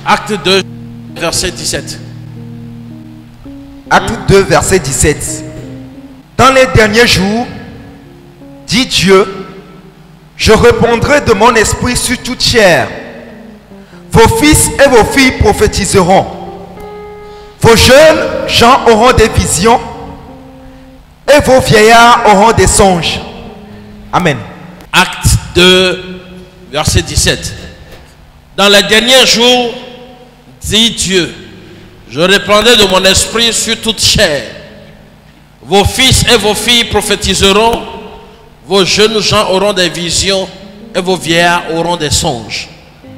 Acte 2, verset 17. Acte 2, verset 17. Dans les derniers jours, dit Dieu, je répandrai de mon esprit sur toute chair. Vos fils et vos filles prophétiseront. Vos jeunes gens auront des visions et vos vieillards auront des songes. Amen. Acte 2, verset 17. Dans les derniers jours, dit Dieu, je répandrai de mon esprit sur toute chair. Vos fils et vos filles prophétiseront. Vos jeunes gens auront des visions et vos vieillards auront des songes.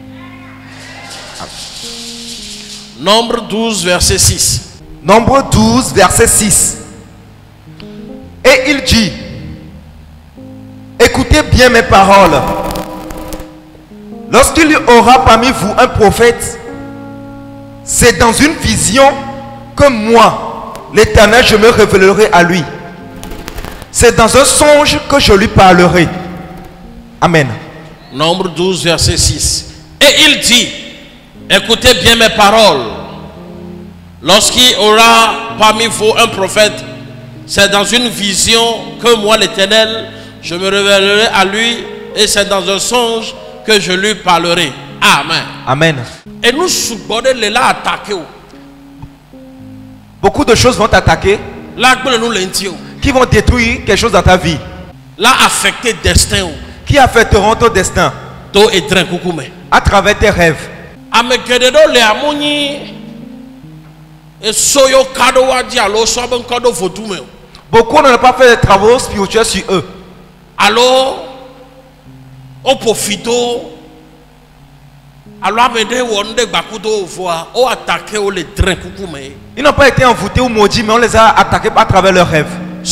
Nombre 12, verset 6. Nombre 12, verset 6. Et il dit, écoutez bien mes paroles. Lorsqu'il y aura parmi vous un prophète, c'est dans une vision que moi, l'Éternel, je me révélerai à lui. C'est dans un songe que je lui parlerai. Amen. Nombre 12, verset 6. Et il dit, écoutez bien mes paroles. Lorsqu'il y aura parmi vous un prophète, c'est dans une vision que moi, l'Éternel, je me révélerai à lui, et c'est dans un songe que je lui parlerai. Amen. Amen. Et nous subordonnons les là attaquer. Beaucoup de choses vont t'attaquer, Qui qui vont détruire quelque chose dans ta vie, là affecter destin. qui affecteront ton destin à travers tes rêves. Beaucoup n'ont pas fait des travaux spirituels sur eux. Alors, on profite. Alors, Ils n'ont pas été envoûtés ou maudits, mais on les a attaqués à travers leurs rêves.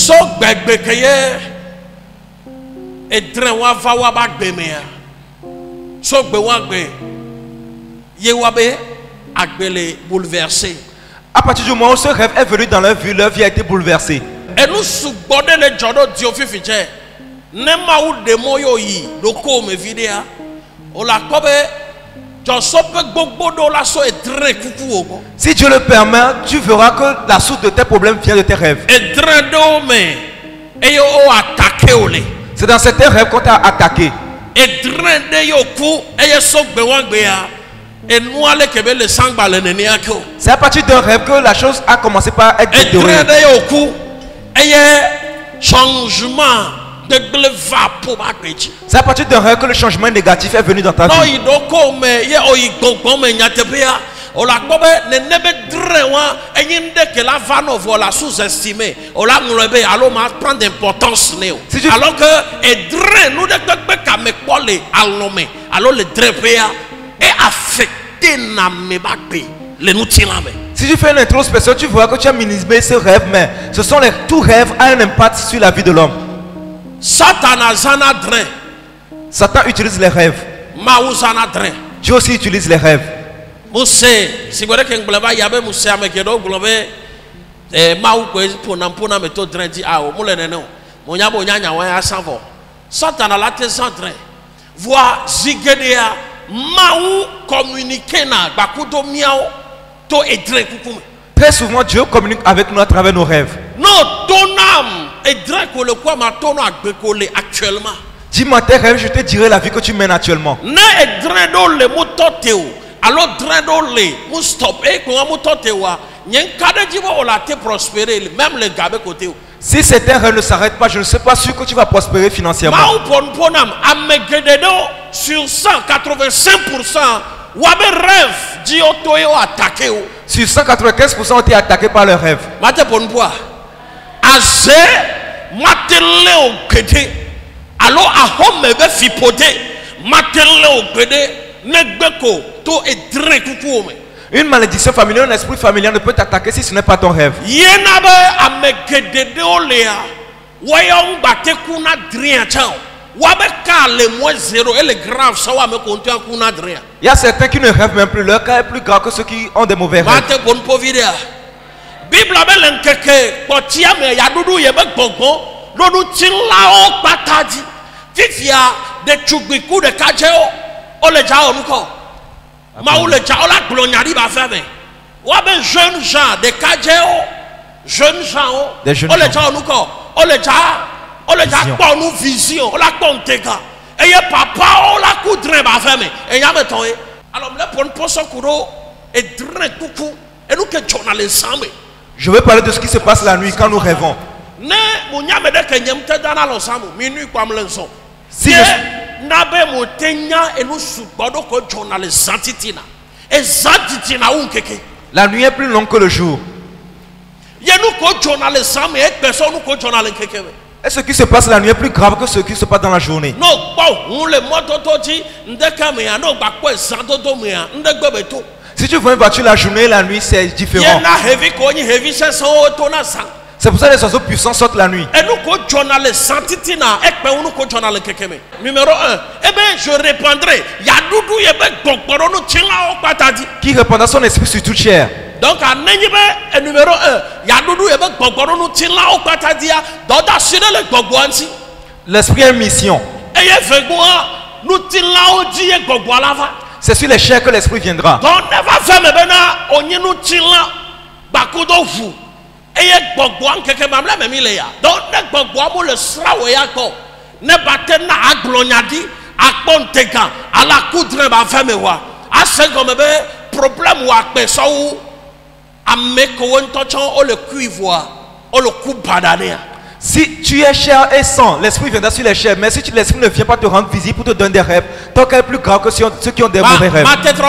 À partir du moment où ce rêve est venu dans leur vie a été bouleversée. Et nous subordonnons les gens de Dieu. Nema ou démon yo yi loko me vidéa. On la kobe si Dieu le permet, tu verras que la source de tes problèmes vient de tes rêves. C'est dans ces rêves qu'on t'a attaqué. C'est à partir d'un rêve que la chose a commencé par être détériorée. C'est à partir d'un rêve que le changement négatif est venu dans ta vie. Si tu fais une introspection, tu verras que tu as minimisé ce rêve, mais ce sont tous rêves ont un impact sur la vie de l'homme. Satan utilise les rêves. Dieu aussi utilise les rêves. Très souvent, Dieu communique avec nous à travers nos rêves. Dis-moi tes rêves, je te dirai la vie que tu mènes actuellement. Si certains rêves ne s'arrêtent pas, je ne sais pas sûr que tu vas prospérer financièrement. Sur 185%, sur 195% ont été attaqués par leurs rêves. Une malédiction familiale, un esprit familial ne peut t'attaquer si ce n'est pas ton rêve. Il y a certains qui ne rêvent même plus. Leur cas est plus grave que ceux qui ont des mauvais rêves. Maoule tcha ola glonyari ba faire mais. Wa ben jeunes gens des cadjeo, jeunes gens. Des jeunes gens. gens. On les tcha pour nous vision, on la conteka. Et y'a papa on la coudre ba faire mais. Et y'a mettons alors me pour poso kuro et drain coucou et nous que journaliste ensemble. Je veux parler de ce qui se passe la nuit quand nous rêvons. Ne munyame de kenyem te dana lo samu minuit kwa mlenso. Si Nabe motenya enu subodo ko journalist santitina. Et santitina unkeke. la nuit est plus longue que le jour. Yenu ko journalist sam et personne ko journalist keke. Et ce qui se passe la nuit est plus grave que ce qui se passe dans la journée. No, bon, on le motototi ndeka me no ba ko santoto me ndegbe beto. Si tu vois une voiture la journée et la nuit, c'est différent. Yena heavy ko ni heavy se to na sang. C'est pour ça que les oiseaux puissants sortent la nuit. Et nous ko journalist santitina et pe nous ko journalist keke me. Numéro 1, eh ben je répondrai, ya dudu yebe gbogboro no tila o patadi. Qui répandra son esprit sur toute chair. Donc, à numéro 1, il y a doudou et beaucoup nous tient là au patadia, dans le gogouansi. L'esprit a une mission. Et il fait quoi? Nous tient là au dia gogoualava. C'est sur les chairs que l'esprit viendra. Donc, ne va faire me bena, on y nous tient là, bakudo vous. Et il gogouan quelque mamla me milea. Donc, ne gogouamo le sra ou yako. Ne batte na aglonyadi, à conteka, à la coudre va faire me voir. À ce comme problème ou à personne. Si tu es chair et sang, l'esprit viendra sur les chairs. Mais si l'esprit ne vient pas te rendre visible pour te donner des rêves, tant qu'elle est plus grave que ceux qui ont des mauvais rêves.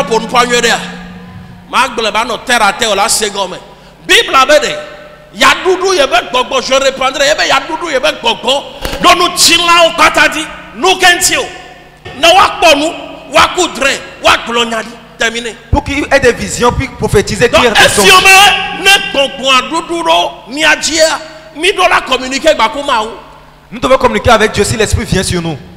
Je répondrai, ya doudou yebe gogo, dont nous tirons au katadi, nous kentio, nous wakbonu, wakoudre, waklonyadi. Terminé. Pour qu'il ait des visions, puis prophétiser qu'il y ait des songes. Nous devons communiquer avec Dieu si l'esprit vient sur nous.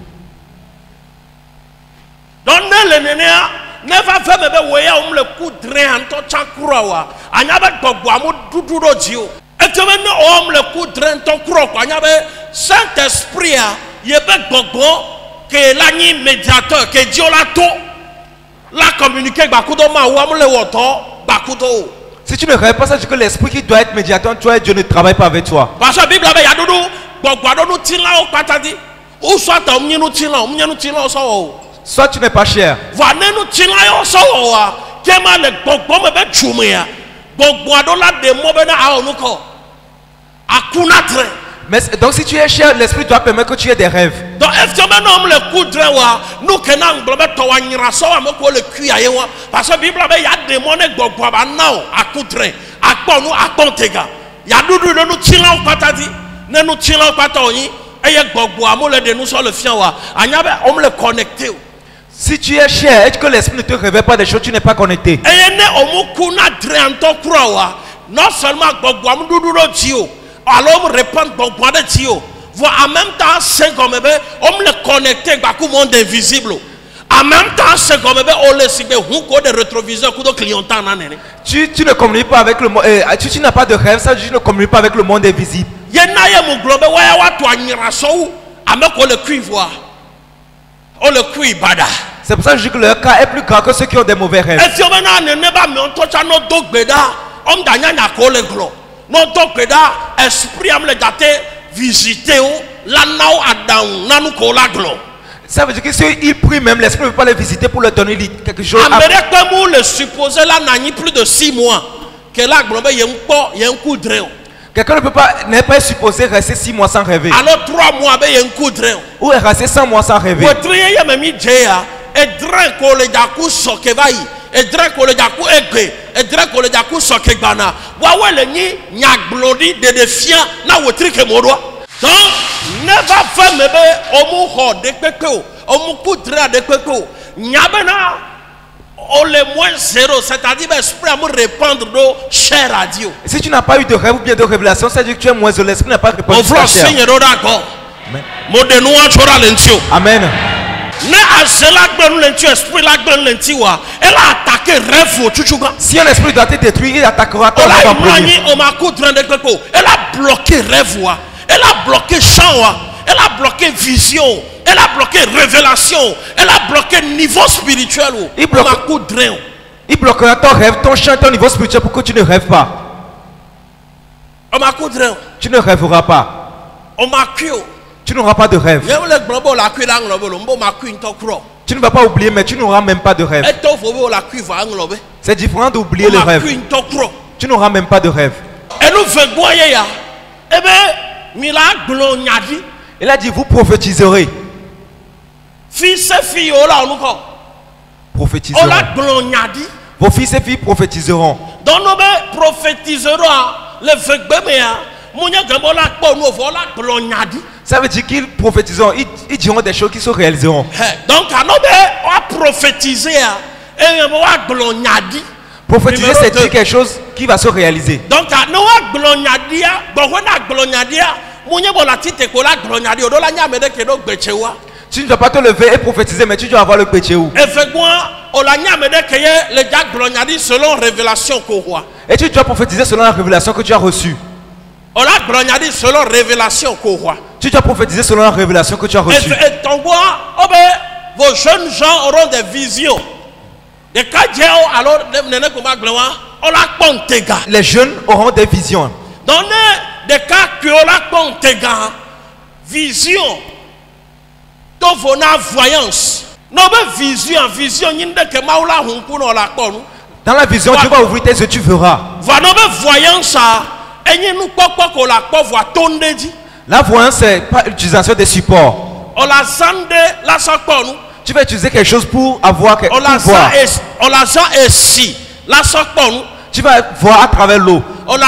Donc, ne va faire me voyer le coup de rein en tant qu'ancroa. Anyabe gogwamu duduro dio. Et tu me le coup de rein en tant qu'ancroa. Anyabe Saint-Esprit a yebe gogo que l'année médiateur que Dieu l'a tout. La communiquer bakudo ma wamle woto bakudo. Si tu ne rêves pas, c'est que l'esprit qui doit être médiateur, toi et Dieu ne travaille pas avec toi. Parce que la Bible a dit gbogbo no tila o patadi. Ou soit omni no tila so. Soit tu n'es pas cher. Va ne no tila o so wa. Kema le gbogbo me be chumia. Gbogbo ado la de mo be na a onuko. Akuna tre. Mais donc si tu es cher, l'esprit doit permettre que tu aies des rêves. Donc est-ce que maintenant le coup de wa nous kenang blobe to wa nyira so wa moko le kui ayewa parce que Bible be ya démon gbogbo ba now akutre akpo nu akontega ya dudu no tila o patadi ne no tila o patoni eye gbogbo amole de nous sur le fian wa anyabe on le connecter. Si tu es cher et que l'esprit ne te révèle pas des choses, tu n'es pas connecté. Eye ne omuku na dre anto kro wa non seulement gbogbo am dudu ro tio alors on répond gbogbo de tio. En même temps, c'est comme on le connecte avec le monde invisible. En même temps, c'est comme on le sait de rétroviseur de clientèle. Tu ne communiques pas avec le monde. Tu n'as pas de rêve, ça tu ne communiques pas avec le monde invisible. C'est pour ça que je dis que leur cas est plus grave que ceux qui ont des mauvais rêves. Ça veut dire que s'il prie même, l'esprit ne veut pas les visiter pour leur donner quelque chose. Comme le supposé là n'a plus de 6 mois que là il y a un coup de rein. Quelqu'un n'est pas supposé rester 6 mois sans rêver. Alors 3 mois il y a un coup de rein. Ou rester 100 mois sans rêver. Et Draco le Dakou Eke, et Draco le Dakou Sokebana. Waouh, le ni Nyagblodi de défiant, na wotrike modoa. Donc, ne va faire me omu ho de peko, omu kudra de peko. Nyabena, on le moins 0, c'est-à-dire l'esprit à me répandre d'eau cher à Dieu. Si tu n'as pas eu de rêve ou bien de révélation, ça veut dire que tu es moins zéro, l'esprit n'a pas répondu. On va signer d'accord. Amen. Ne a cela donne l'esprit la donne l'entiwa. Elle a attaqué rêve au chuchuga. Si un esprit doit te détruire, il attaquera ton rêve en premier. Elle a bloqué rêve. Elle a bloqué chant. Elle a bloqué vision. Elle a bloqué révélation. Elle a bloqué niveau spirituel. Il bloque. Il bloquera ton rêve, ton champ, ton niveau spirituel pour que tu ne rêves pas. On m'a coudre. Tu ne rêveras pas. On m'a cuit. Tu n'auras pas de rêve. Tu ne vas pas oublier, mais tu n'auras même pas de rêve. C'est différent d'oublier le rêve. Tu n'auras même pas de rêve. Il a dit, vous prophétiserez. Prophétiseront. Vos fils et filles prophétiseront. Donc nous prophétiserons Ça veut dire qu'ils prophétiseront. Ils diront des choses qui se réaliseront. Donc on va prophétiser. Prophétiser, c'est dire quelque chose qui va se réaliser. Donc tu ne dois pas te lever et prophétiser, mais tu dois avoir le péché où. Et tu dois prophétiser selon la révélation que tu as reçue. Selon révélation tu dois prophétiser selon la révélation que tu as reçue. Vos jeunes gens auront des visions. Les jeunes auront des visions. Dans des cas que vision, donc on a voyance. Dans la vision, Dieu va ouvrir tes yeux, tu verras. La voyance, c'est pas l'utilisation des supports. Tu vas utiliser quelque chose pour avoir quelque chose. Tu vas voir à travers l'eau.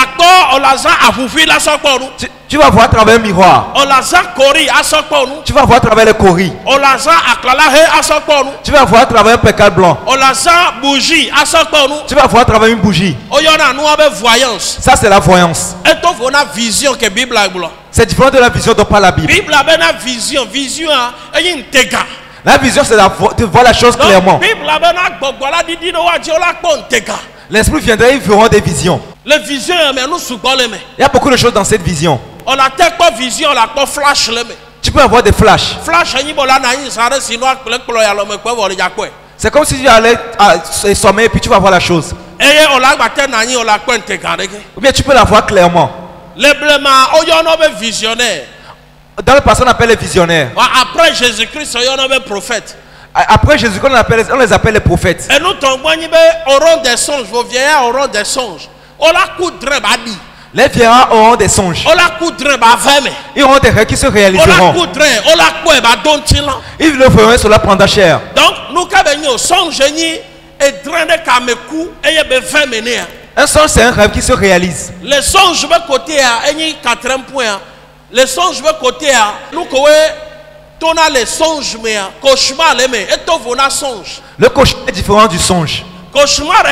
Tu vas voir à travers un miroir. Tu vas voir à travers les coris. Tu vas voir à travers un pécal blanc. Tu vas voir à travers une bougie. Ça, c'est la voyance. C'est différent de la vision dont parle la Bible. La vision, c'est de voir la chose clairement. L'esprit viendra, ils verront des visions. Les visions, il y a beaucoup de choses dans cette vision. On a tellement vision, on a pas flash. Tu peux avoir des flashs. C'est comme si tu allais sommeil et puis tu vas voir la chose. Ou bien tu peux la voir clairement. Dans le passé, on appelle les visionnaires. Après Jésus-Christ, on est prophète. Après Jésus-Christ, on les appelle les prophètes. Et nous aurons des songes. Vos vieillards auront des songes. Les vieillards auront des songes. Ils auront des rêves qui se réaliseront. Ils le feront, cela prendra cher. Donc, nous avons songe. Un songe, c'est un rêve qui se réalise. Les songes, côté à 4e point. Les songes, côté à nous, on a les songes, mais cauchemar, mais et toi, on a songe. Le cauchemar est différent du songe. Cauchemar,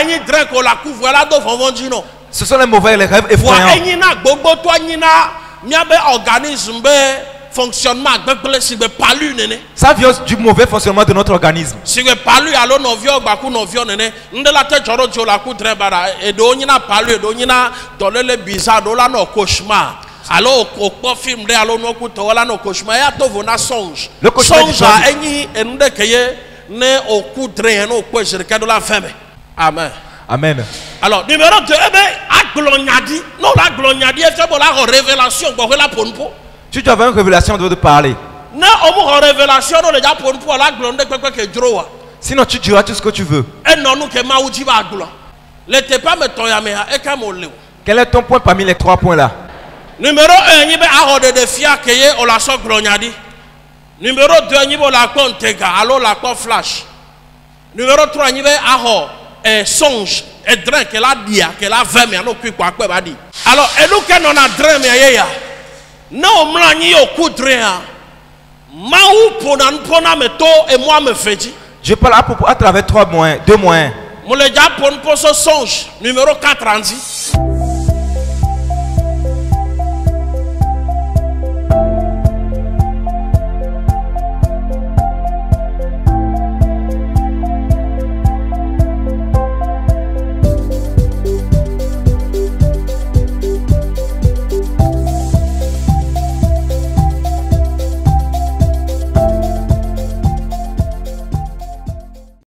ce sont les mauvais, les rêves effrayants. Ça vient du mauvais fonctionnement de notre organisme. Alors au film de alors nous écoute voilà nos cauchemars ya to vona songe le cauchemar songe a eni ende keye ne okudre no ko jerika de la femme. Amen. Amen. Alors numéro 2 aglonyadi non la glonyadi est pour la révélation pour la ponpo. Tu dois avoir une révélation de parler. Non on révélation no le ja ponpo la glonde que droit. Sinon tu diras tout ce que tu veux. Et non nous que maudi va glon. L'était pas me toyame et kamole. Quel est ton point parmi les 3 points là? Numéro 1, il y a des défis qui on la sort glonyadi. Numéro 2, il y a la compte alors la compte flash. Numéro 3, il y a songe et drain qu'elle a dit qu'elle a 20 mais non plus quoi va dire. Alors et nous quand on a drain mais ya. Non mlani au coup drain. Maou pona meto et moi me fait. Je parle à travers 3 moyens, 2 moyens. Mon le ja pour songe numéro 4 andi.